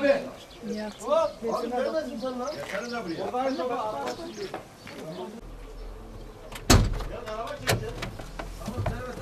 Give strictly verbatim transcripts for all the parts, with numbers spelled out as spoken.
abi. Nihat. Hop. Abi görmezsin sen lan. Gelsene de buraya. Ya araba çekeceğiz. Tamam servet.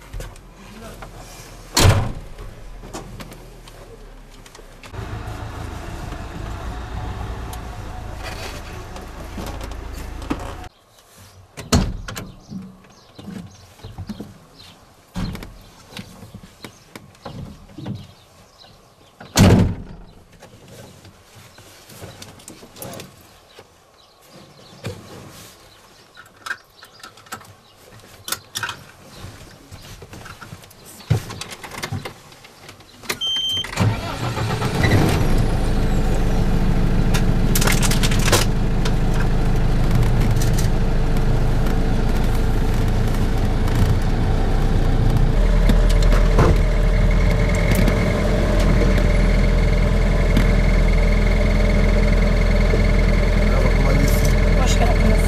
Hoş geldiniz.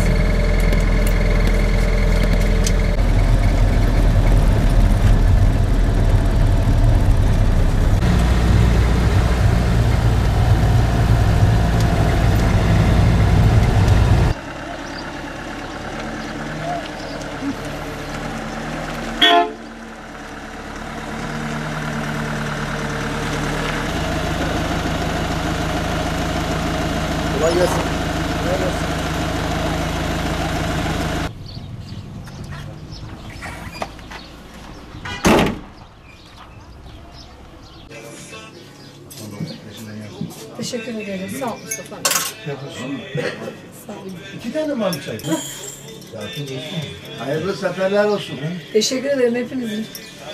Kolay gelsin. Kolay gelsin. Teşekkür ederim. Sağ ol Mustafa. Sağ ol. İki tane mi almış çay? Hayırlı seferler olsun. Teşekkür ederim hepinizin.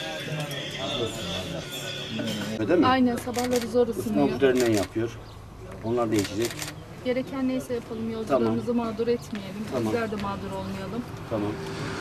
Öyle mi? Aynen sabahları zor ısınıyor. Kompüterinden yapıyor. Onlar değişecek. Gereken neyse yapalım, yolcularımızı mağdur etmeyelim. Tamam. Bizler de mağdur olmayalım. Tamam.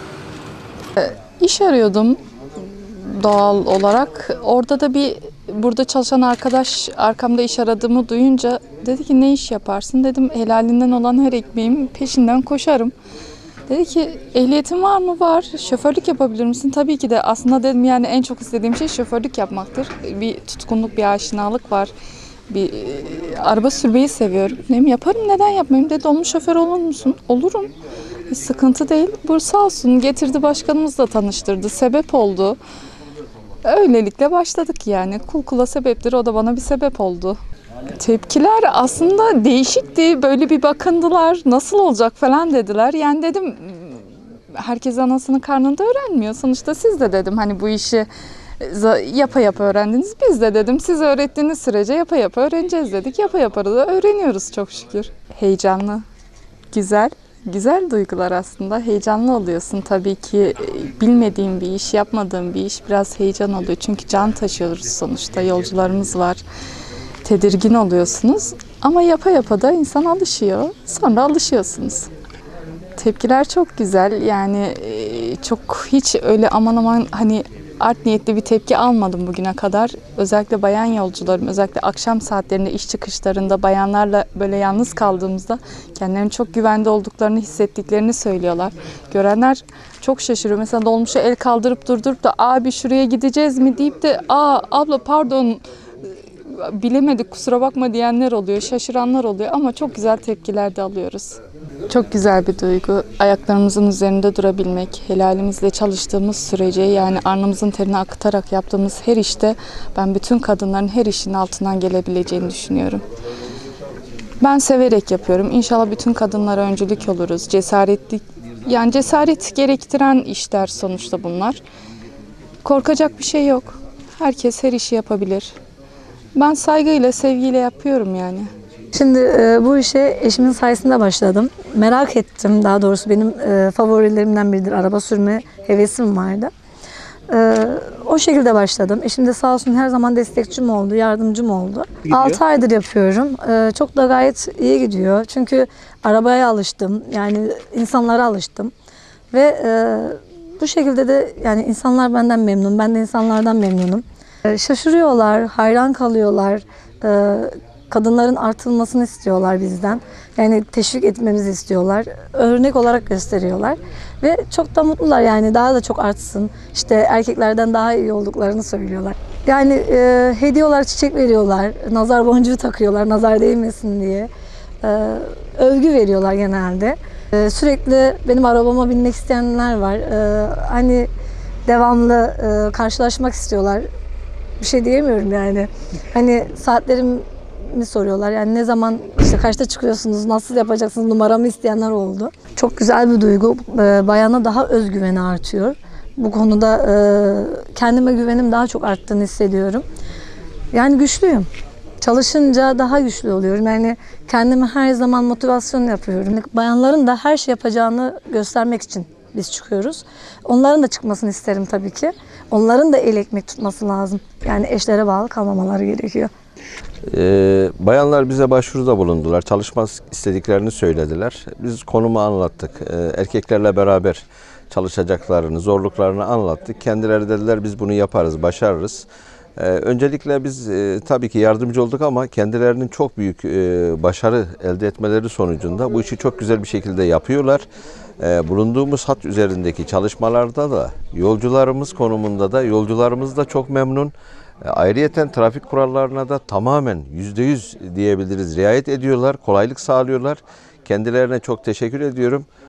İş arıyordum doğal olarak. Orada da bir burada çalışan arkadaş arkamda iş aradığımı duyunca dedi ki ne iş yaparsın? Dedim helalinden olan her ekmeğin peşinden koşarım. Dedi ki ehliyetin var mı? Var. Şoförlük yapabilir misin? Tabii ki de. Aslında dedim yani en çok istediğim şey şoförlük yapmaktır. Bir tutkunluk, bir aşinalık var. Bir e, araba sürmeyi seviyorum. Dedim yaparım, neden yapmayayım? Dedi dolmuş şoför olur musun? Olurum. Hiç sıkıntı değil. Bu sağ olsun getirdi, başkanımızla tanıştırdı. Sebep oldu. Öylelikle başladık yani. Kul kula sebeptir. O da bana bir sebep oldu. Tepkiler aslında değişikti. Böyle bir bakındılar. Nasıl olacak falan dediler. Yani dedim herkes anasının karnında öğrenmiyor. Sonuçta siz de dedim hani bu işi yapa yapa öğrendiniz. Biz de dedim siz öğrettiğiniz sürece yapa yapa öğreneceğiz dedik. Yapa yapa da öğreniyoruz çok şükür. Heyecanlı, güzel. Güzel duygular aslında. Heyecanlı oluyorsun tabii ki. Bilmediğin bir iş, yapmadığın bir iş biraz heyecan oluyor. Çünkü can taşıyoruz sonuçta. Yolcularımız var. Tedirgin oluyorsunuz. Ama yapa yapa da insan alışıyor. Sonra alışıyorsunuz. Tepkiler çok güzel. Yani çok hiç öyle aman aman hani art niyetli bir tepki almadım bugüne kadar. Özellikle bayan yolcularım, özellikle akşam saatlerinde iş çıkışlarında bayanlarla böyle yalnız kaldığımızda kendilerinin çok güvende olduklarını hissettiklerini söylüyorlar. Görenler çok şaşırıyor. Mesela dolmuşa el kaldırıp durdurup da abi şuraya gideceğiz mi deyip de aa abla pardon bilemedik kusura bakma diyenler oluyor, şaşıranlar oluyor ama çok güzel tepkiler de alıyoruz. Çok güzel bir duygu. Ayaklarımızın üzerinde durabilmek, helalimizle çalıştığımız sürece yani alnımızın terini akıtarak yaptığımız her işte ben bütün kadınların her işin altından gelebileceğini düşünüyorum. Ben severek yapıyorum. İnşallah bütün kadınlara öncülük oluruz. Cesaretli, yani cesaret gerektiren işler sonuçta bunlar. Korkacak bir şey yok. Herkes her işi yapabilir. Ben saygıyla, sevgiyle yapıyorum yani. Şimdi e, bu işe eşimin sayesinde başladım. Merak ettim, daha doğrusu benim e, favorilerimden biridir. Araba sürme hevesim vardı. E, o şekilde başladım. Eşim de sağ olsun her zaman destekçim oldu, yardımcım oldu. altı aydır yapıyorum. E, çok da gayet iyi gidiyor. Çünkü arabaya alıştım, yani insanlara alıştım. Ve e, bu şekilde de yani insanlar benden memnun, ben de insanlardan memnunum. E, şaşırıyorlar, hayran kalıyorlar. E, kadınların artılmasını istiyorlar bizden. Yani teşvik etmemizi istiyorlar. Örnek olarak gösteriyorlar. Ve çok da mutlular, yani daha da çok artsın. İşte erkeklerden daha iyi olduklarını söylüyorlar. Yani e, hediye olarak çiçek veriyorlar. Nazar boncuğu takıyorlar, nazar değmesin diye. E, övgü veriyorlar genelde. E, sürekli benim arabama binmek isteyenler var. E, hani devamlı e, karşılaşmak istiyorlar. Bir şey diyemiyorum yani. Hani saatlerimi soruyorlar. Yani ne zaman, işte kaçta çıkıyorsunuz, nasıl yapacaksınız, numaramı isteyenler oldu. Çok güzel bir duygu. E, bayana daha özgüveni artıyor. Bu konuda e, kendime güvenim daha çok arttığını hissediyorum. Yani güçlüyüm. Çalışınca daha güçlü oluyorum. Yani kendime her zaman motivasyon yapıyorum. Bayanların da her şey yapacağını göstermek için biz çıkıyoruz. Onların da çıkmasını isterim tabii ki. Onların da el ekmek tutması lazım. Yani eşlere bağlı kalmamaları gerekiyor. Ee, bayanlar bize başvuruda bulundular. Çalışma istediklerini söylediler. Biz konumu anlattık. Ee, erkeklerle beraber çalışacaklarını, zorluklarını anlattık. Kendileri dediler biz bunu yaparız, başarırız. Ee, öncelikle biz e, tabii ki yardımcı olduk ama kendilerinin çok büyük e, başarı elde etmeleri sonucunda bu işi çok güzel bir şekilde yapıyorlar. Ee, bulunduğumuz hat üzerindeki çalışmalarda da yolcularımız konumunda da yolcularımız da çok memnun. E, ayrıyeten trafik kurallarına da tamamen yüzde yüz diyebiliriz riayet ediyorlar, kolaylık sağlıyorlar. Kendilerine çok teşekkür ediyorum.